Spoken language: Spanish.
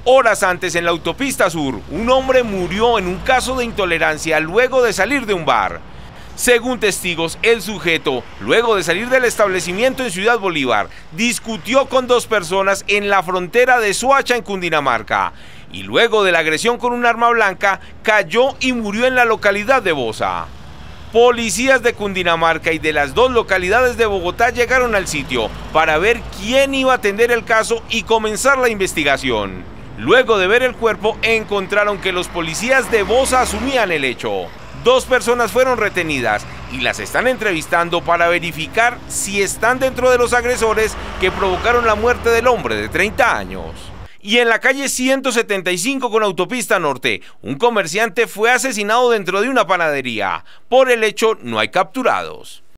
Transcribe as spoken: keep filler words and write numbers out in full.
Horas antes, en la autopista sur, un hombre murió en un caso de intolerancia luego de salir de un bar. Según testigos, el sujeto, luego de salir del establecimiento en Ciudad Bolívar, discutió con dos personas en la frontera de Soacha, en Cundinamarca, y luego de la agresión con un arma blanca, cayó y murió en la localidad de Bosa. Policías de Cundinamarca y de las dos localidades de Bogotá llegaron al sitio para ver quién iba a atender el caso y comenzar la investigación. Luego de ver el cuerpo, encontraron que los policías de Bosa asumían el hecho. Dos personas fueron retenidas y las están entrevistando para verificar si están dentro de los agresores que provocaron la muerte del hombre de treinta años. Y en la calle ciento setenta y cinco con autopista norte, un comerciante fue asesinado dentro de una panadería. Por el hecho no hay capturados.